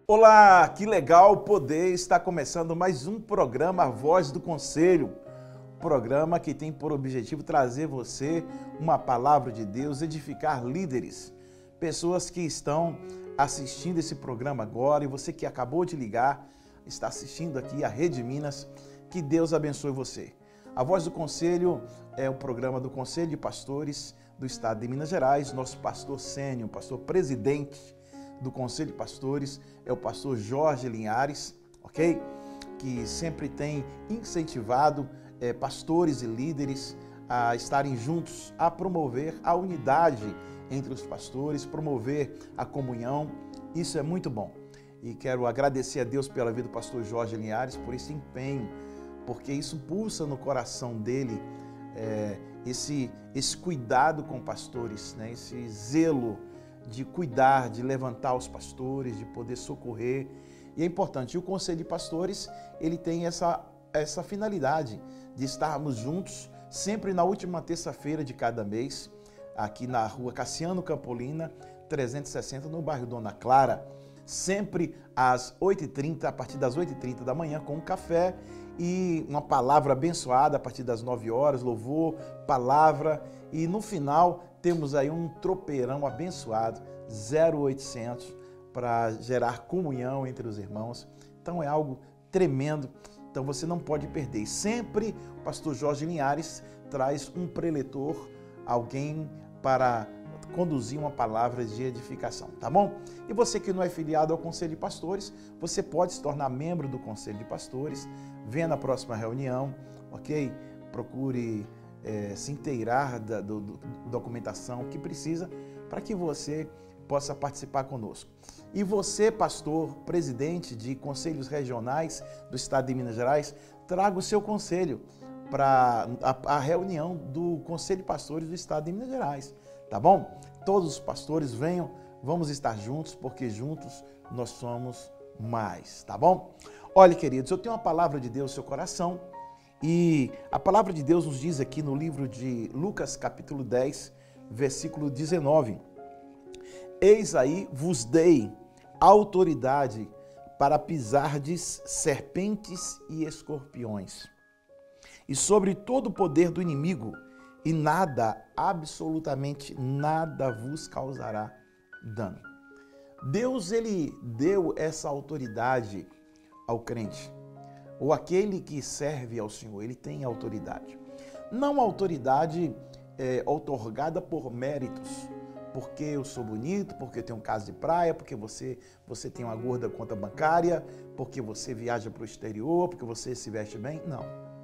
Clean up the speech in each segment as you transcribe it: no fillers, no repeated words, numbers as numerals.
Olá, que legal poder estar começando mais um programa A Voz do Conselho. Programa que tem por objetivo trazer você uma palavra de Deus, edificar líderes, pessoas que estão assistindo esse programa agora e você que acabou de ligar, está assistindo aqui a Rede Minas, que Deus abençoe você. A Voz do Conselho é o programa do Conselho de Pastores do Estado de Minas Gerais. Nosso pastor sênior, pastor presidente do Conselho de Pastores é o pastor Jorge Linhares, ok? Que sempre tem incentivado pastores e líderes a estarem juntos, a promover a unidade entre os pastores, promover a comunhão. Isso é muito bom. E quero agradecer a Deus pela vida do pastor Jorge Linhares, por esse empenho, porque isso pulsa no coração dele esse cuidado com pastores, né? Esse zelo de cuidar, de levantar os pastores, de poder socorrer. E é importante, o Conselho de Pastores, ele tem essa finalidade de estarmos juntos, sempre na última terça-feira de cada mês, aqui na rua Cassiano Campolina, 360, no bairro Dona Clara, sempre às 8h30, a partir das 8h30 da manhã, com um café e uma palavra abençoada a partir das 9 horas, louvor, palavra, e no final temos aí um tropeirão abençoado, 0800, para gerar comunhão entre os irmãos. Então é algo tremendo, então você não pode perder. E sempre o pastor Jorge Linhares traz um preletor, alguém para conduzir uma palavra de edificação, tá bom? E você que não é filiado ao Conselho de Pastores, você pode se tornar membro do Conselho de Pastores, venha na próxima reunião, ok? Procure se inteirar da documentação que precisa para que você possa participar conosco. E você, pastor, presidente de conselhos regionais do Estado de Minas Gerais, traga o seu conselho para a reunião do Conselho de Pastores do Estado de Minas Gerais, tá bom? Todos os pastores venham, vamos estar juntos, porque juntos nós somos mais, tá bom? Olha, queridos, eu tenho uma palavra de Deus no seu coração e a palavra de Deus nos diz aqui no livro de Lucas, capítulo 10, versículo 19. Eis aí vos dei autoridade para pisardes serpentes e escorpiões, e sobre todo o poder do inimigo, e nada, absolutamente nada vos causará dano. Deus, ele deu essa autoridade ao crente, ou aquele que serve ao Senhor, ele tem autoridade. Não autoridade outorgada por méritos, porque eu sou bonito, porque eu tenho um casa de praia, porque você tem uma gorda conta bancária, porque você viaja para o exterior, porque você se veste bem. Não.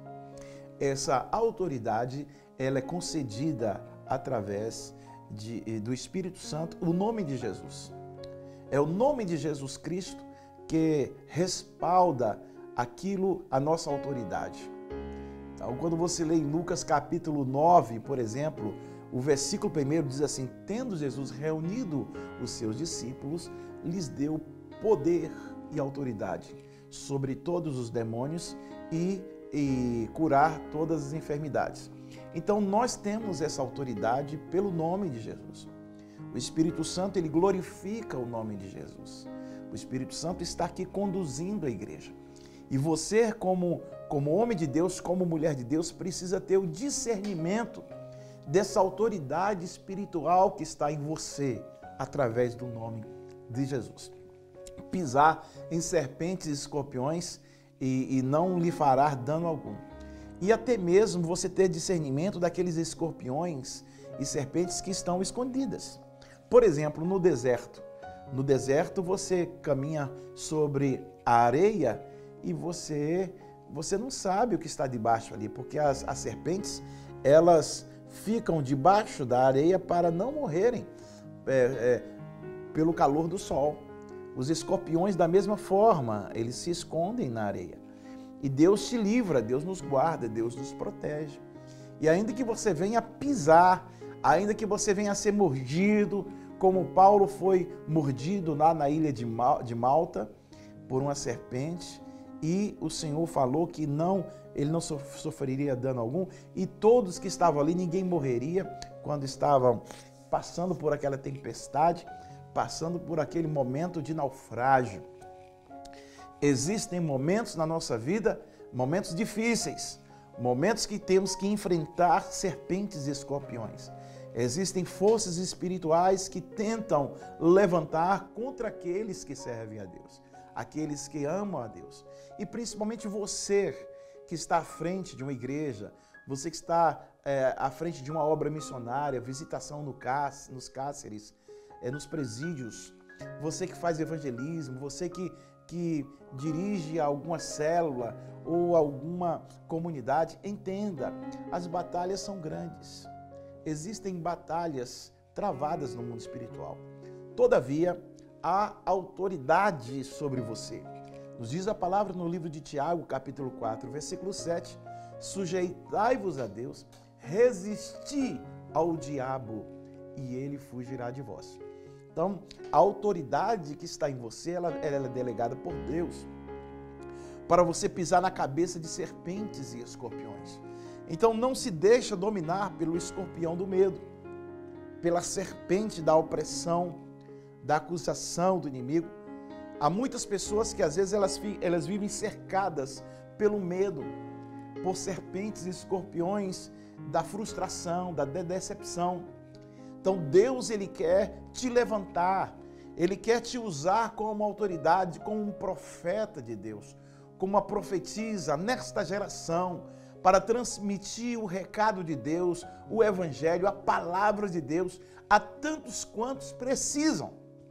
Essa autoridade, ela é concedida através do Espírito Santo, o nome de Jesus. É o nome de Jesus Cristo que respalda a nossa autoridade. Então, quando você lê em Lucas capítulo 9, por exemplo, o versículo 1 diz assim: tendo Jesus reunido os seus discípulos, lhes deu poder e autoridade sobre todos os demônios e curar todas as enfermidades. Então nós temos essa autoridade pelo nome de Jesus. O Espírito Santo, ele glorifica o nome de Jesus. O Espírito Santo está aqui conduzindo a igreja. E você, como homem de Deus, como mulher de Deus, precisa ter o discernimento dessa autoridade espiritual que está em você, através do nome de Jesus. Pisar em serpentes e escorpiões e não lhe fará dano algum. E até mesmo você ter discernimento daqueles escorpiões e serpentes que estão escondidas. Por exemplo, no deserto. No deserto você caminha sobre a areia e você não sabe o que está debaixo ali, porque as serpentes, elas ficam debaixo da areia para não morrerem pelo calor do sol. Os escorpiões, da mesma forma, eles se escondem na areia. E Deus te livra, Deus nos guarda, Deus nos protege. E ainda que você venha pisar, ainda que você venha a ser mordido, como Paulo foi mordido lá na ilha de Malta por uma serpente, e o Senhor falou que ele não sofreria dano algum, e todos que estavam ali, ninguém morreria quando estavam passando por aquela tempestade, passando por aquele momento de naufrágio. Existem momentos na nossa vida, momentos difíceis, momentos que temos que enfrentar serpentes e escorpiões. Existem forças espirituais que tentam levantar contra aqueles que servem a Deus, aqueles que amam a Deus. E principalmente você que está à frente de uma igreja, você que está à frente de uma obra missionária, visitação nos cáceres, nos presídios, você que faz evangelismo, você que dirige alguma célula ou alguma comunidade, entenda, as batalhas são grandes. Existem batalhas travadas no mundo espiritual. Todavia, há autoridade sobre você. Nos diz a palavra no livro de Tiago, capítulo 4, versículo 7, sujeitai-vos a Deus, resisti ao diabo e ele fugirá de vós. Então, a autoridade que está em você, ela é delegada por Deus para você pisar na cabeça de serpentes e escorpiões. Então, não se deixa dominar pelo escorpião do medo, pela serpente da opressão, da acusação do inimigo. Há muitas pessoas que às vezes elas vivem cercadas pelo medo, por serpentes e escorpiões da frustração, da decepção. Então Deus, Ele quer te levantar, Ele quer te usar como autoridade, como um profeta de Deus, como uma profetisa nesta geração, para transmitir o recado de Deus, o Evangelho, a palavra de Deus, a tantos quantos precisam.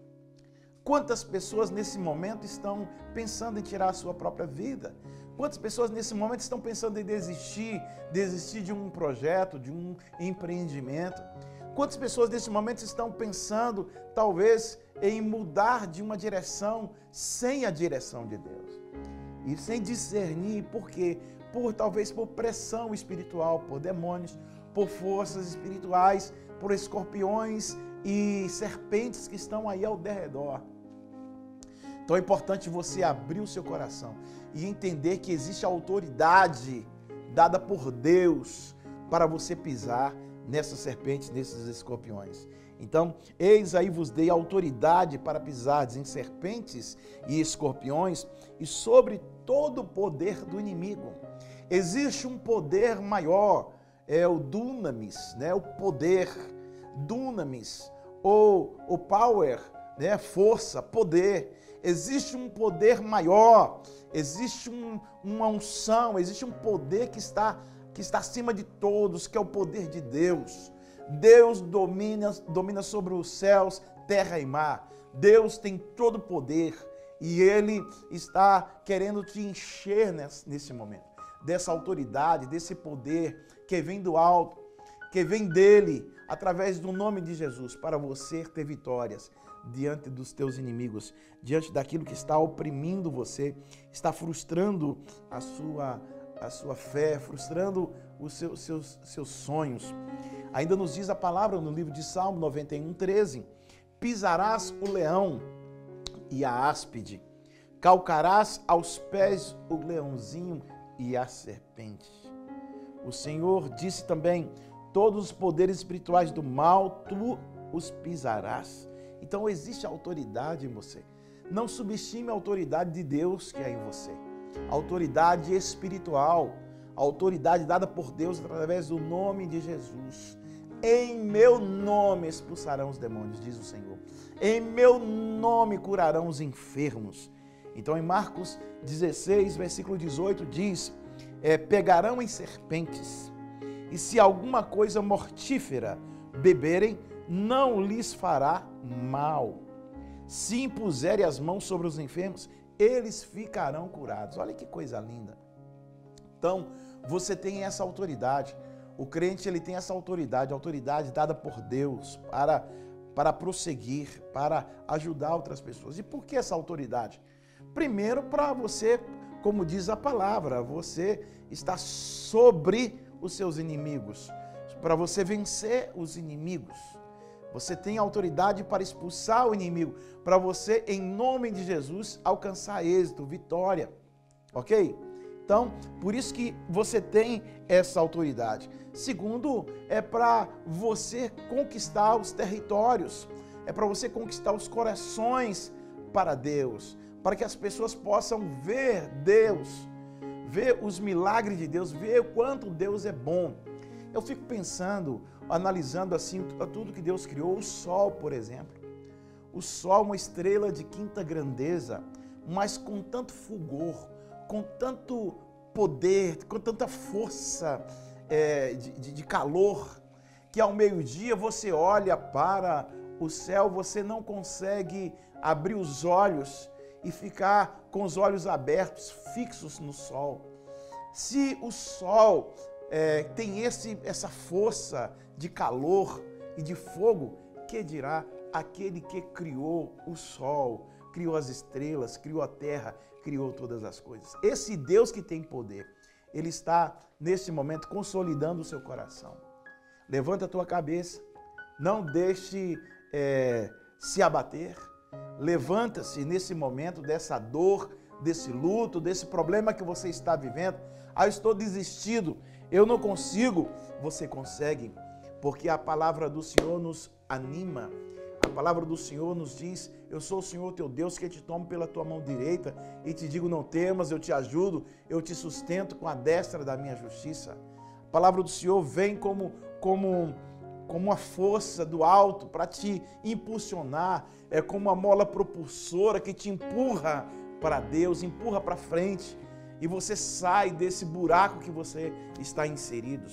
Quantas pessoas nesse momento estão pensando em tirar a sua própria vida? Quantas pessoas nesse momento estão pensando em desistir de um projeto, de um empreendimento? Quantas pessoas nesse momento estão pensando, talvez, em mudar de uma direção sem a direção de Deus? E sem discernir por quê? Talvez por pressão espiritual, por demônios, por forças espirituais, por escorpiões e serpentes que estão aí ao derredor. Então é importante você abrir o seu coração e entender que existe autoridade dada por Deus para você pisar nessas serpentes, nesses escorpiões. Então, eis aí vos dei autoridade para pisardes em serpentes e escorpiões e sobre todo o poder do inimigo. Existe um poder maior, é o dunamis, né? O poder, dunamis, ou o power, né? Força, poder. Existe um poder maior, existe uma unção, existe um poder que está acima de todos, que é o poder de Deus. Deus domina sobre os céus, terra e mar. Deus tem todo o poder e Ele está querendo te encher nesse momento, dessa autoridade, desse poder que vem do alto, que vem dEle, através do nome de Jesus, para você ter vitórias diante dos teus inimigos, diante daquilo que está oprimindo você, está frustrando a sua fé, frustrando os seus sonhos. Ainda nos diz a palavra no livro de Salmo 91, 13, pisarás o leão e a áspide, calcarás aos pés o leãozinho e a serpente. O Senhor disse também, todos os poderes espirituais do mal, tu os pisarás. Então existe autoridade em você. Não subestime a autoridade de Deus que é em você. Autoridade espiritual, autoridade dada por Deus através do nome de Jesus. Em meu nome expulsarão os demônios, diz o Senhor. Em meu nome curarão os enfermos. Então em Marcos 16, versículo 18 diz, pegarão em serpentes, e se alguma coisa mortífera beberem, não lhes fará mal. Se impuserem as mãos sobre os enfermos, eles ficarão curados. Olha que coisa linda. Então, você tem essa autoridade. O crente, ele tem essa autoridade, autoridade dada por Deus para prosseguir, para ajudar outras pessoas. E por que essa autoridade? Primeiro, para você, como diz a palavra, você está sobre os seus inimigos, para você vencer os inimigos. Você tem autoridade para expulsar o inimigo, para você, em nome de Jesus, alcançar êxito, vitória, ok? Então, por isso que você tem essa autoridade. Segundo, é para você conquistar os territórios, é para você conquistar os corações para Deus, para que as pessoas possam ver Deus, ver os milagres de Deus, ver o quanto Deus é bom. Eu fico pensando, analisando assim tudo que Deus criou, o sol, por exemplo. O sol, uma estrela de quinta grandeza, mas com tanto fulgor, com tanto poder, com tanta força de calor, que ao meio-dia você olha para o céu, você não consegue abrir os olhos e ficar com os olhos abertos, fixos no sol. Se o sol tem essa força de calor e de fogo, que dirá aquele que criou o sol, criou as estrelas, criou a terra, criou todas as coisas. Esse Deus que tem poder, Ele está, nesse momento, consolidando o seu coração. Levanta a tua cabeça, não deixe se abater. Levanta-se nesse momento dessa dor, desse luto, desse problema que você está vivendo. Eu estou desistido, eu não consigo. Você consegue, porque a palavra do Senhor nos anima. A palavra do Senhor nos diz: eu sou o Senhor teu Deus que te tomo pela tua mão direita e te digo, não temas, eu te ajudo, eu te sustento com a destra da minha justiça. A palavra do Senhor vem como uma força do alto para te impulsionar, é como uma mola propulsora que te empurra para Deus, empurra para frente, e você sai desse buraco que você está inserido.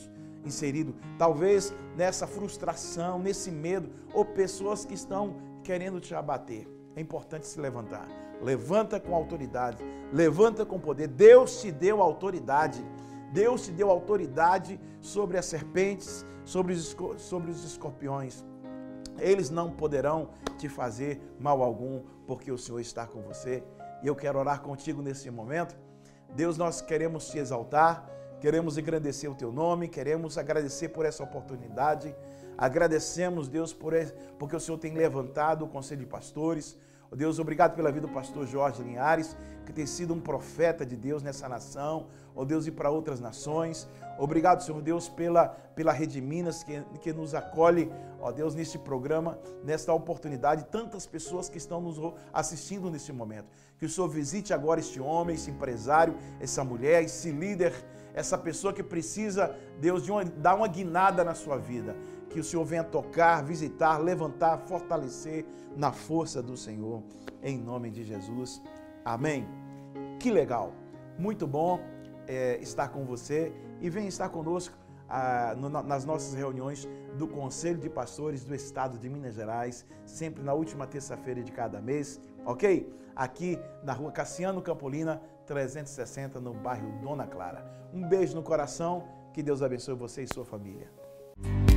Talvez nessa frustração, nesse medo, ou pessoas que estão querendo te abater. É importante se levantar. Levanta com autoridade, levanta com poder. Deus te deu autoridade. Deus te deu autoridade sobre as serpentes, sobre os escorpiões. Eles não poderão te fazer mal algum, porque o Senhor está com você. E eu quero orar contigo nesse momento. Deus, nós queremos te exaltar, queremos engrandecer o teu nome, queremos agradecer por essa oportunidade. Agradecemos, Deus, porque o Senhor tem levantado o Conselho de Pastores. Oh, Deus, obrigado pela vida do pastor Jorge Linhares, que tem sido um profeta de Deus nessa nação, oh Deus, e para outras nações. Obrigado, Senhor Deus, pela Rede Minas, que nos acolhe, ó Deus, neste programa, nesta oportunidade, tantas pessoas que estão nos assistindo nesse momento. Que o Senhor visite agora este homem, esse empresário, essa mulher, esse líder, essa pessoa que precisa, Deus, dar uma guinada na sua vida. Que o Senhor venha tocar, visitar, levantar, fortalecer na força do Senhor, em nome de Jesus. Amém. Que legal, muito bom estar com você e venha estar conosco nas nossas reuniões do Conselho de Pastores do Estado de Minas Gerais, sempre na última terça-feira de cada mês, ok? Aqui na rua Cassiano Campolina, 360, no bairro Dona Clara. Um beijo no coração, que Deus abençoe você e sua família.